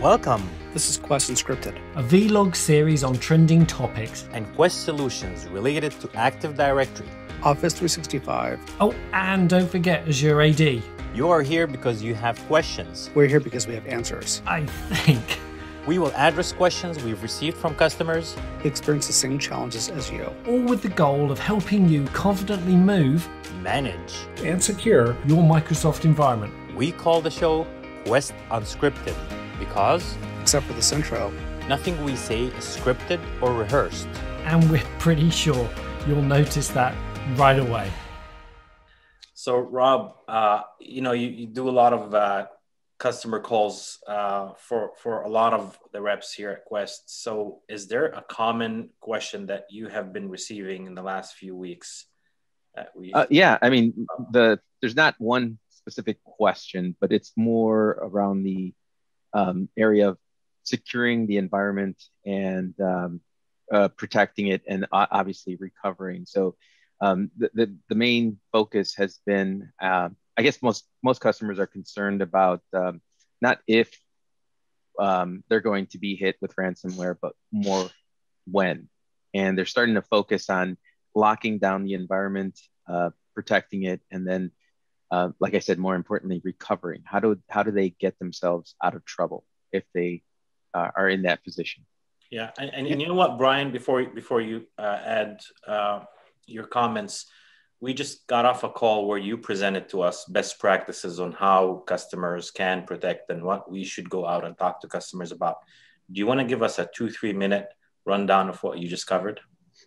Welcome This is Quest Unscripted, a vlog series on trending topics and Quest solutions related to Active Directory. Office 365. Oh, and don't forget Azure AD. You are here because you have questions. We're here because we have answers. I think. We will address questions we've received from customers Who experience the same challenges as you. All with the goal of helping you confidently move, manage, And secure your Microsoft environment. We call the show Quest Unscripted because, except for this intro, nothing we say is scripted or rehearsed. And we're pretty sure you'll notice that right away. So, Rob, you do a lot of customer calls for a lot of the reps here at Quest. So, is there a common question that you have been receiving in the last few weeks? There's not one specific question, but it's more around the area of securing the environment and protecting it, and obviously recovering. So the main focus has been, I guess most customers are concerned about not if they're going to be hit with ransomware, but more when. And they're starting to focus on locking down the environment, protecting it, and then, like I said, more importantly, recovering. How do they get themselves out of trouble if they are in that position? Yeah, and you know what, Brian, before you add your comments, we just got off a call where you presented to us best practices on how customers can protect and what we should go out and talk to customers about. Do you want to give us a 2-3 minute rundown of what you just covered?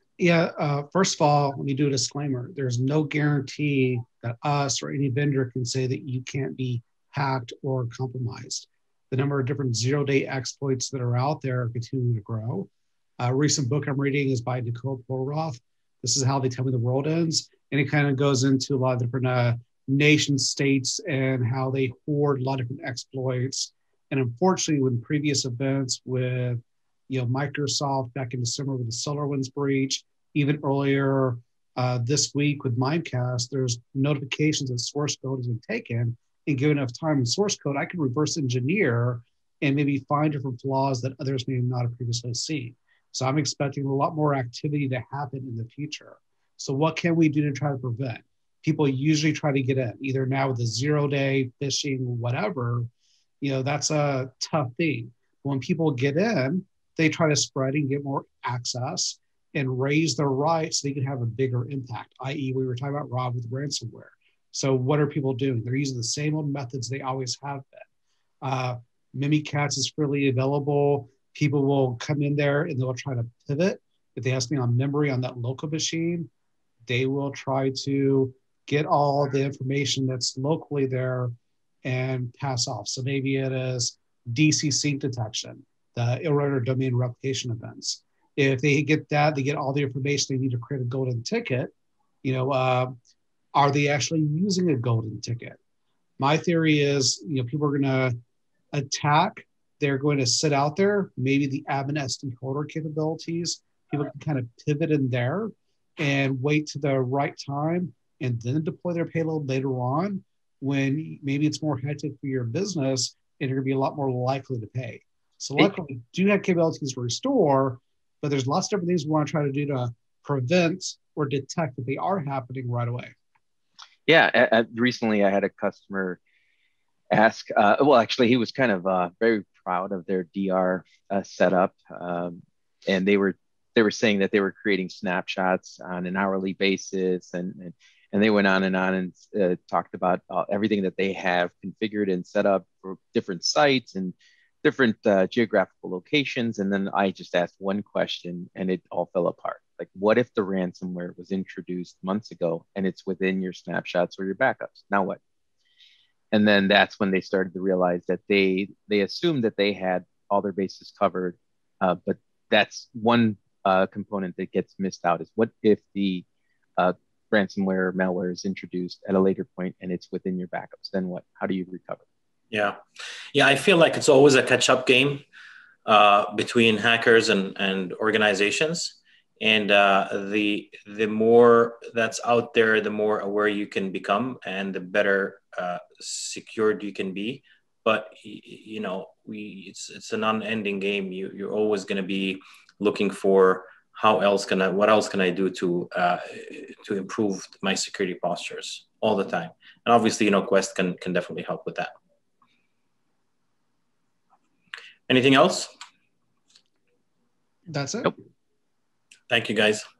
Yeah, first of all, let me do a disclaimer. There's no guarantee that us or any vendor can say that you can't be hacked or compromised. The number of different zero-day exploits that are out there are continuing to grow. A recent book I'm reading is by Nicole Polroth. This is How They Tell Me the World Ends. And it kind of goes into a lot of different nation states and how they hoard a lot of different exploits. And unfortunately, with previous events with Microsoft back in December with the SolarWinds breach, even earlier this week with Mimecast, there's notifications that source code has been taken, and given enough time in source code, I can reverse engineer and maybe find different flaws that others may not have previously seen. So I'm expecting a lot more activity to happen in the future. So what can we do to try to prevent? People usually try to get in, either now with the 0-day phishing, whatever, that's a tough thing. When people get in, they try to spread and get more access and raise their rights so they can have a bigger impact, i.e. we were talking about, Rob, with ransomware. So what are people doing? They're using the same old methods they always have been. Mimikatz is freely available. People will come in there and they'll try to pivot. If they have something on memory on that local machine, they will try to get all the information that's locally there and pass off. So maybe it is DC sync detection, the irregular domain replication events. If they get that, they get all the information they need to create a golden ticket. Are they actually using a golden ticket? My theory is, people are going to attack. They're going to sit out there. Maybe the admin SD holder capabilities, people can kind of pivot in there and wait to the right time and then deploy their payload later on when maybe it's more hectic for your business and you're going to be a lot more likely to pay. So luckily, we do have capabilities to restore, but there's lots of different things we want to try to do to prevent or detect that they are happening right away. Yeah, recently I had a customer ask, he was kind of very proud of their DR setup. And they were saying that they were creating snapshots on an hourly basis. And they went on and talked about everything that they have configured and set up for different sites and different geographical locations. And then I just asked one question and it all fell apart. Like, what if the ransomware was introduced months ago and it's within your snapshots or your backups? Now what? And then that's when they started to realize that they assumed that they had all their bases covered. But that's one component that gets missed out is what if the ransomware or malware is introduced at a later point and it's within your backups? Then what? How do you recover? Yeah. I feel like it's always a catch-up game between hackers and organizations. And the more that's out there, the more aware you can become and the better secured you can be. but you know, it's an unending game. You're always going to be looking for what else can I do to improve my security postures all the time. And obviously, you know, Quest can definitely help with that. Anything else? That's it. Nope. Thank you, guys.